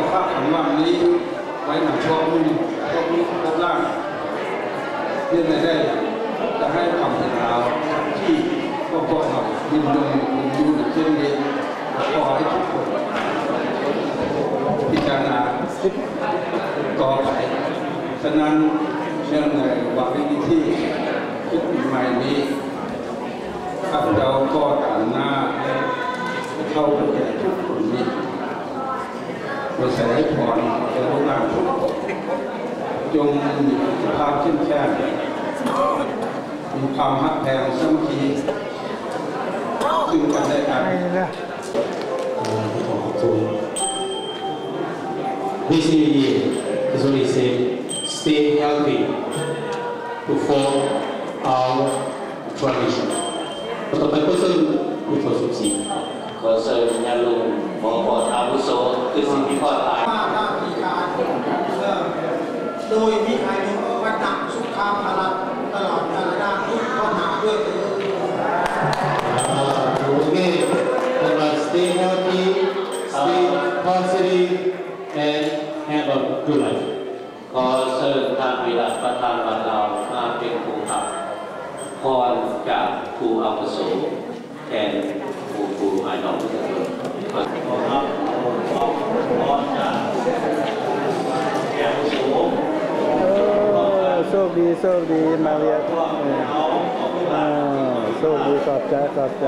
ภาพของวันนี้ไว้หนักช่วงนี้ด้านล่างเรื่องได้จะให้ความเห็นเราที่พวกเรายินดีอยู่ในเช่นนี้ขอให้ทุกคนพิจารณาต่อไปฉะนั้นเนื่องในวันนี้ที่ทุกปีใหม่นี้ข้าพเจ้าก็ต่างหน้าเข้าไปแก่ทุกคนนี้โดยใส่ให้พรแก่ลูกหลานทุกคนจงมีสุขภาพเข้มแข็งมีความฮักแพงสามัคคีซึ่งกันและกัน This new year is only said, stay healthy to follow our tradition. ต่อไปก็ซึ่งผู้ทรงสุขสีขอเชิญญาลุงหมอปอดอาวุโสคือสิ่งที่พ่อตายหน้าที่การโดยมีใครมีวัฒนสุขภาพตลอดกาลนานทุกข้อหาด้วยเถิด Okay, let's stay healthy, stay positive, and have a good life. ขอเชิญท่านวิรัตประธานวัดเรามาเป็นครูขับพรจากครูอาวุโสแทนครูไอ้น้องทุกคนขอครับพรจากแก้วสูงโชคดีมาเรียนโชคดีขอบใจ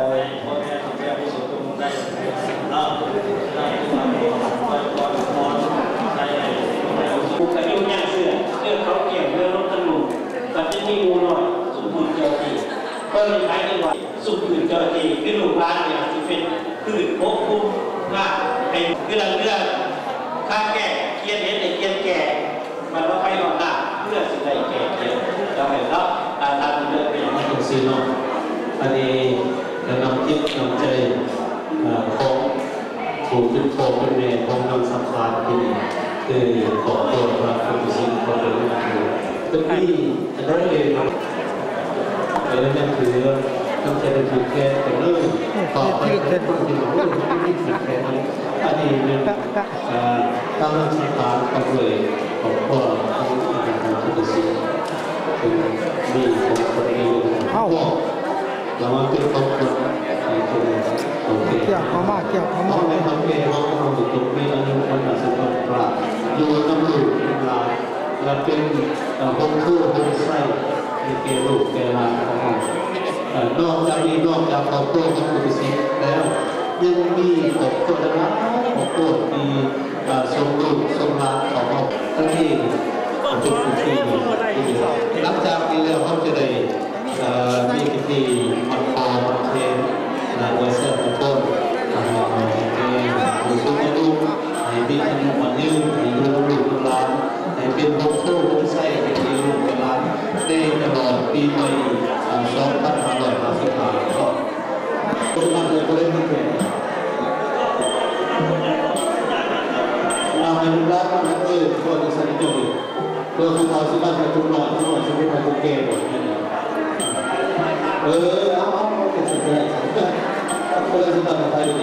ผู้กระดิ่งย่างเสื้อเขาเกี่ยวเรื่องรถตำรวจแต่ที่มีงูหน่อยสุขุมเจ้าจีก็มีขายจังหวัดสุขุมเจ้าจีคือลูกร้านเนี่ยจะเป็นพืชพกคุ้มง่ายไอ้เรื่องข้าแก่เกียนเห็นไอ้เกียนแก่มันว่าไปหลอกหน้าเพื่อสิ่งใดแก่เราเห็นแล้วทำเรื่องเป็นอย่างนี้สิเนาะอันนี้นำคิดนำใจของผู้เป็นพ่อเป็นแม่ของนำสัมภาระที่นี่คือขอตัวพระพุทธสิขอเป็นผู้ตรงนี้อันนั้นเองนั่นคือต้องใช้เป็นผิดแค่แต่เรื่องต่อไปเป็นคนที่รู้ที่ผิดแค่นั้นอันนี้เป็นตามสัมภาระของเลยของพ่อของพระพุทธสิคือมีของคนเองเข้าเรามาเป็นครอบครัวเกี่ยวข้าวมากในทางเกย์เราทำถูกต้องมีอายุวันละสิบวันกว่าอยู่กับลูกเป็นหลานและเป็นคนคู่คนใส่ในเกย์ลูกเกย์หลานของเรานอกจากนี้นอกจากครอบครัวของผู้พิเศษแล้วยังมีครอบครัวและครอบครัวมีสมลูกสมหลานของเราทั้งที่เป็นผู้ที่หลังจากนี้แล้วเขาจะได้มีพิธีมันคอมันเทนไว้เสร็จทุกคนผู้สูงอายุให้มีอายุมันยืนให้อยู่ลูกหลานให้เป็นผู้คู่ผู้ใช้ให้มีลูกหลานได้ตลอดปีใหม่2555ก็ทุกท่านเลยก็ได้มีเกียรติเราให้ลูกหลานมาเกิดตัวในสันนิษฐานเพื่อคุณเขาสิบ้านไปทุกหน่อยทุกชีวิตไปทุกเกมหมดนี่เอาเป็นสิ่งที่คนละสิ่งต่างๆไปเลย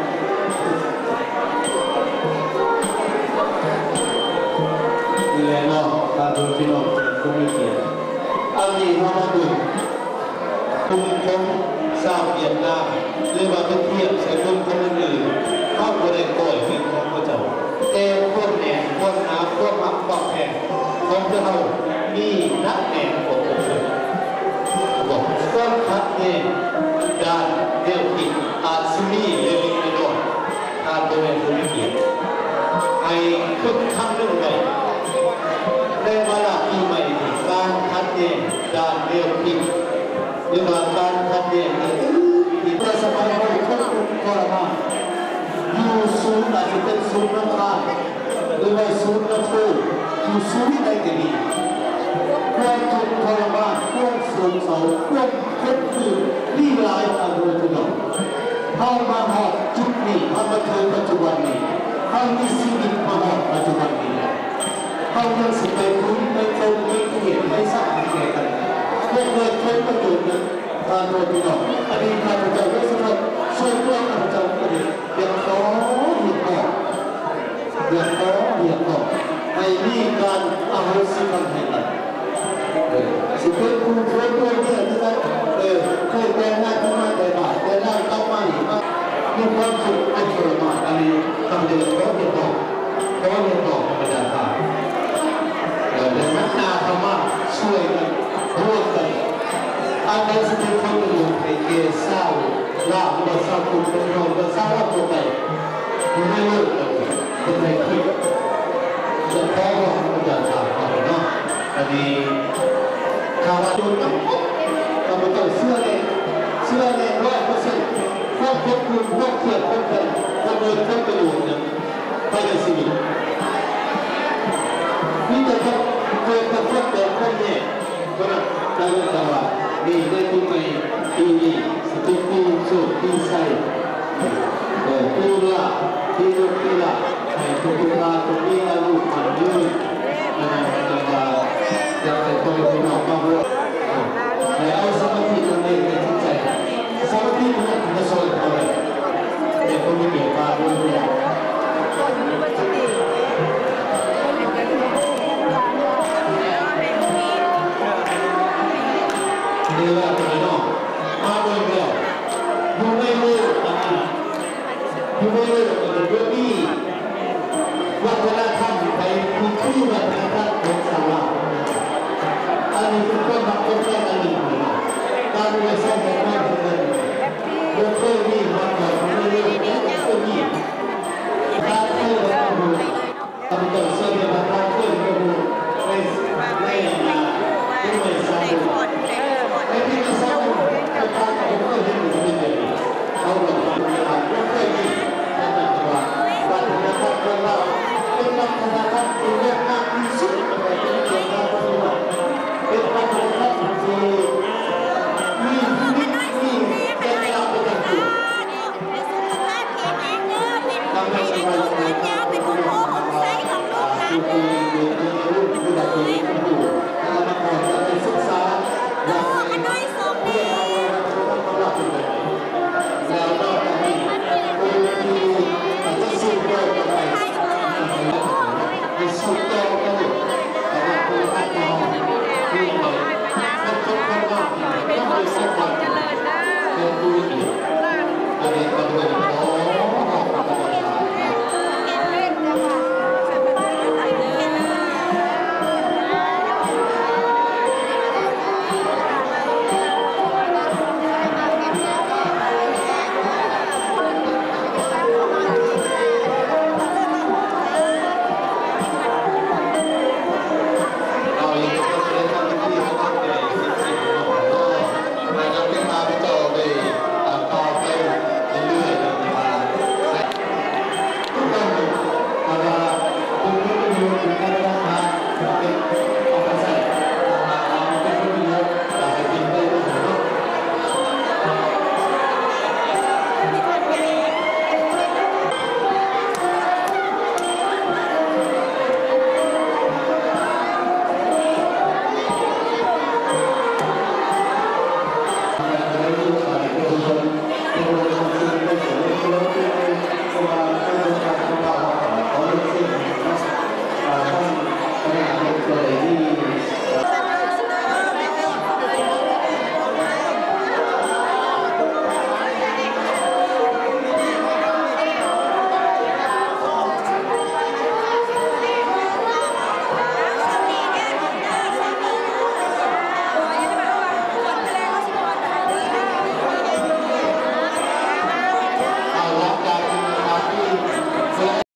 นี่แหละเนาะการดูพี่น้องก็มีเกียรติอันนี้เรามาดูคุณคงสร้างเวียดนามหรือว่าเป็นเทียบใส่คนคนอื่นเข้าไปในก่อยเป็นของพระเจ้าแต่พวกแหนพวกน้ำพวกมักพวกแผ่ของพระเรามีนักแหนของพระเจ้าบอกต้นพัดเนี่ยด้านเดียวกินอาซิมีเรื่องนี้ไม่โดนการดูแลผู้มีเกียรติให้คึกคักเรื่องใดในเวลาปีใหม่การพัดเนี่ยด้านเดียวกินหรือว่าการพัดเนี่ยที่ประสบการณ์ของคนทรมานอยู่สูงอาจจะเป็นสูงน้ำตาลหรือว่าสูงน้ำทูอยู่สูงในที่นี้ความทุกข์ทรมานความสูญเสียความเจ็บปวดนี่หลายอารมณ์ทุกอย่างเข้ามาหอบจุดนี้เข้ามาถึงปัจจุบันนี้เข้ามีชีวิตมาหอบปัจจุบันนี้เข้ายังสิไปคุ้นไปตรงไปเขียนไปสร้างแก่กันเมื่อเกิดผลประโยชน์นั้นทางโดยพี่น้องอดีตข้าพเจ้าได้สำช่วยตัวข้าพเจ้าอดีตเดือดร้อนหยุดออกเดือดร้อเขาสิมันให้กันสิเป็นคุณเพื่อนเนี่ยนะครับเคยแต่งงานที่มาแต่บ่ายแต่งงานต้องมาหนีมามีความสุขอันสวยงามอันนี้ทำเดินเขาเรียนต่อธรรมดาค่ะแต่นักนาธรรมะช่วยกันร่วมกันอันนั้นเป็นคนหนึ่งในเกศเศร้าลาบภาษาคุณเป็นเราภาษาเราตัวไปไม่เลิกกันเป็นในคลิปจะพ้องเราธรรมดาค่ะเนาะอันนี้ข่าวโดนน้ำปุ๊บเราไม่ต้องเชื่อเลย100%พวกคุณพวกเขียนพวกกันพวกเดินพวกกระโดดเนี่ยไปในชีวิตนี่แต่ถ้าเกิดกับพวกเดินพวกเนี่ยก็นะการเงินตลาดนี่ได้ทุกในปีนี้สติปีสุดปีใส่ปีละปีละปีละในทุกๆราตรงนี้อายุมันยืนนะครับจะมาอยากจะต้องเป็นน้องมาด้วยแต่เอาสมาธิตรงนี้ในจิตใจสมาธิมันจะสอนอะไรแต่ก็ไม่เกี่ยวกับเรื่องนี้นี่แหละพี่น้องมาโดยแล้วดูไม่รู้ดูไม่รู้แต่เรื่องนี้วัฒนธรรมไปมีที่วัฒนธรรมของชาวลาวอันนี้เป็นต้นแบบต้นแรกอันหนึ่งการเรียนสร้างความเจริญโดยเคยมีมาก่อนไม่เรื่องนี้ก็มีการเคยเราดูทำต่อเสื่อมมาทางเคยเราดูในไม่สร้างในที่จะสร้างในทางของเคยเห็นมันเป็นแบบนี้เอาหลักฐานก็เคยมีขนาดว่าวัฒนธรรมของเราเป็นวัฒนธรรมที่เรียก